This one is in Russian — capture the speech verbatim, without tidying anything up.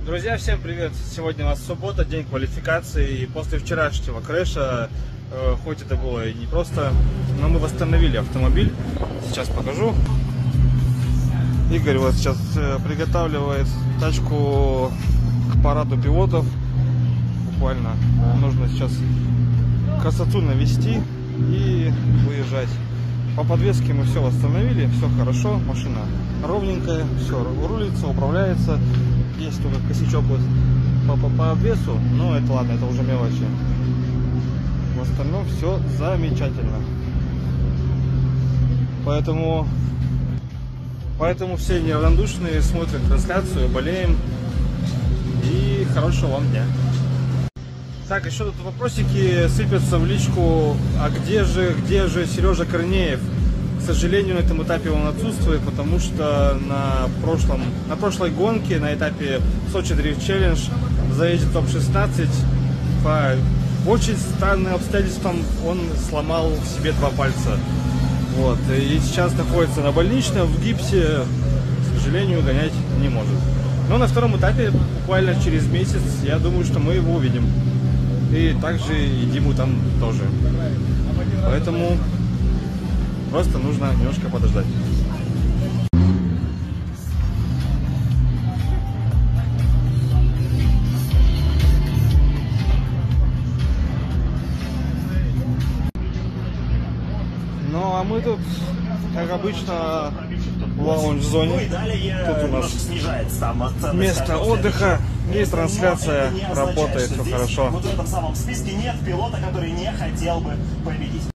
Друзья, всем привет! Сегодня у нас суббота, день квалификации, и после вчерашнего крэша, э, хоть это было и не просто, но мы восстановили автомобиль. Сейчас покажу. Игорь вот сейчас э, приготавливает тачку к параду пилотов. Буквально нужно сейчас красоту навести и выезжать. По подвеске мы все восстановили, все хорошо, машина ровненькая, все рулится, управляется. Есть только косячок вот по, по, по обвесу, но это ладно, это уже мелочи. В остальном все замечательно. Поэтому, поэтому все неравнодушные смотрят трансляцию, болеем. И хорошего вам дня. Так, еще тут вопросики сыпятся в личку. А где же, где же Сережа Корнеев? К сожалению, на этом этапе он отсутствует, потому что на, прошлом, на прошлой гонке, на этапе Сочи Дрифт Челлендж, в заезде топ шестнадцать, по очень странным обстоятельствам он сломал себе два пальца. Вот. И сейчас находится на больничном, в гипсе, к сожалению, гонять не может. Но на втором этапе, буквально через месяц, я думаю, что мы его увидим. И также и Диму там тоже. Поэтому просто нужно немножко подождать. Ну а мы тут, как обычно, в лаунж-зоне. Тут у нас место отдыха и трансляция работает, все хорошо. Вот в этом самом списке нет пилота, который не хотел бы победить.